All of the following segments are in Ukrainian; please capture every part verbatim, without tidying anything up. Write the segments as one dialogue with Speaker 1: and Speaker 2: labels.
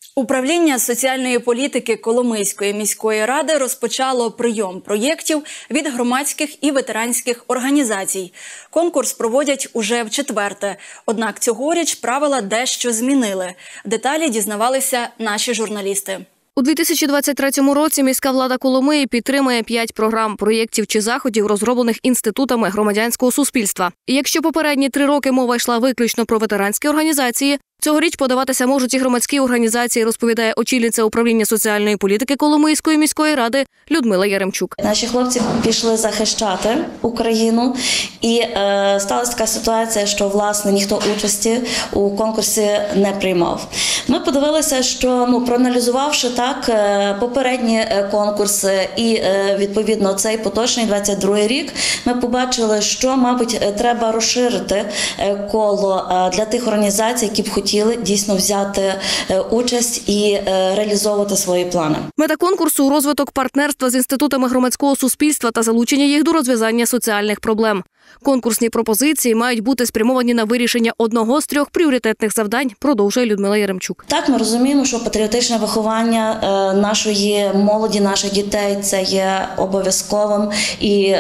Speaker 1: Управління соціальної політики Коломийської міської ради розпочало прийом проєктів від громадських і ветеранських організацій. Конкурс проводять уже вчетверте. Однак цьогоріч правила дещо змінили. Деталі дізнавалися наші журналісти.
Speaker 2: У дві тисячі двадцять третьому році міська влада Коломиї підтримує п'ять програм, проєктів чи заходів, розроблених інститутами громадянського суспільства. І якщо попередні три роки мова йшла виключно про ветеранські організації, цьогоріч подаватися можуть і громадські організації, розповідає очільниця управління соціальної політики Коломийської міської ради Людмила Яремчук.
Speaker 3: Наші хлопці пішли захищати Україну, і е, сталася така ситуація, що, власне, ніхто участі у конкурсі не приймав. Ми подивилися, що, ну, проаналізувавши так попередні конкурси і, е, відповідно, цей поточний двадцять другий рік, ми побачили, що, мабуть, треба розширити коло для тих організацій, які б хотіли хотіли дійсно взяти участь і реалізовувати свої плани.
Speaker 2: Мета конкурсу – розвиток партнерства з інститутами громадського суспільства та залучення їх до розв'язання соціальних проблем. Конкурсні пропозиції мають бути спрямовані на вирішення одного з трьох пріоритетних завдань, продовжує Людмила Яремчук.
Speaker 3: Так, ми розуміємо, що патріотичне виховання нашої молоді, наших дітей – це є обов'язковим. І,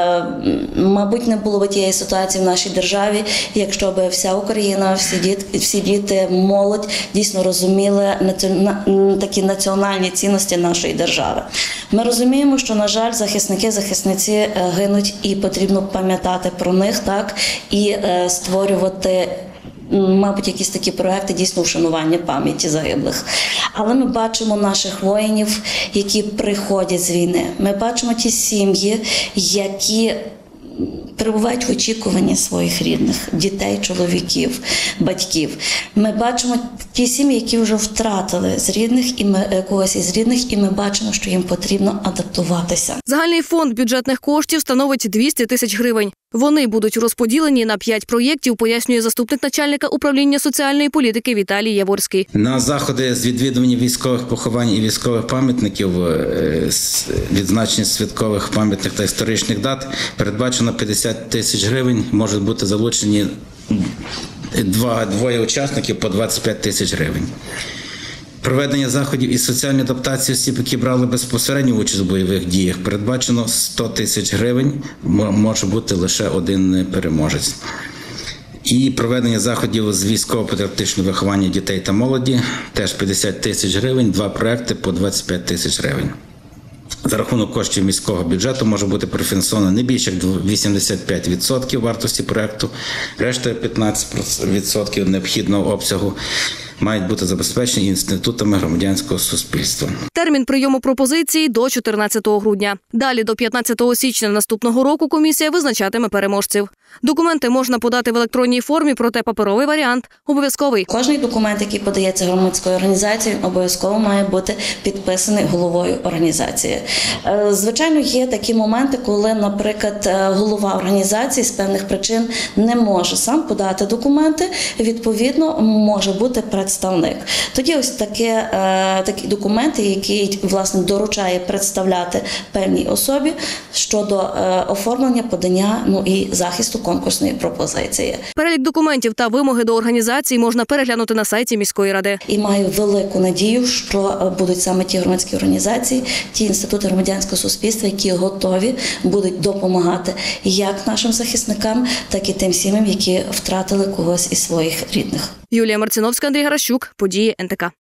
Speaker 3: мабуть, не було б тієї ситуації в нашій державі, якщо б вся Україна, всі діти, всі діти, молодь дійсно розуміли такі національні цінності нашої держави. Ми розуміємо, що, на жаль, захисники, захисниці гинуть, і потрібно пам'ятати про них, так, і е, створювати, мабуть, якісь такі проекти дійсно вшанування пам'яті загиблих. Але ми бачимо наших воїнів, які приходять з війни. Ми бачимо ті сім'ї, які перебувають в очікуванні своїх рідних, дітей, чоловіків, батьків. Ми бачимо ті сім'ї, які вже втратили з рідних і ми, когось із рідних, і ми бачимо, що їм потрібно адаптуватися.
Speaker 2: Загальний фонд бюджетних коштів становить двісті тисяч гривень. Вони будуть розподілені на п'ять проєктів, пояснює заступник начальника управління соціальної політики Віталій Яворський.
Speaker 4: На заходи з відвідування військових поховань і військових пам'ятників, відзначення святкових пам'ятних та історичних дат передбачено п'ятдесят тисяч гривень, можуть бути залучені два, двоє учасників по двадцять п'ять тисяч гривень. Проведення заходів із соціальної адаптації осіб, які брали безпосередню участь у бойових діях, передбачено сто тисяч гривень, може бути лише один переможець. І проведення заходів з військово-патріотичного виховання дітей та молоді, теж п'ятдесят тисяч гривень, два проекти по двадцять п'ять тисяч гривень. За рахунок коштів міського бюджету може бути профінансовано не більше як вісімдесят п'ять відсотків вартості проекту, решта п'ятнадцять відсотків необхідного обсягу мають бути забезпечені інститутами громадянського суспільства.
Speaker 2: Термін прийому пропозицій – до чотирнадцятого грудня. Далі до п'ятнадцятого січня наступного року комісія визначатиме переможців. Документи можна подати в електронній формі, проте паперовий варіант обов'язковий.
Speaker 3: Кожний документ, який подається громадською організацією, обов'язково має бути підписаний головою організації. Звичайно, є такі моменти, коли, наприклад, голова організації з певних причин не може сам подати документи, відповідно, може бути представник. Тоді ось таке, такі документи, які, власне, доручає представляти певній особі щодо оформлення, подання, ну і захисту конкурсної пропозиції.
Speaker 2: Перелік документів та вимоги до організації можна переглянути на сайті міської ради.
Speaker 3: І маю велику надію, що будуть саме ті громадські організації, ті інститути громадянського суспільства, які готові будуть допомагати як нашим захисникам, так і тим сім'ям, які втратили когось із своїх рідних.
Speaker 2: Юлія Марціновська, Андрій Гаращук, події ен те ка.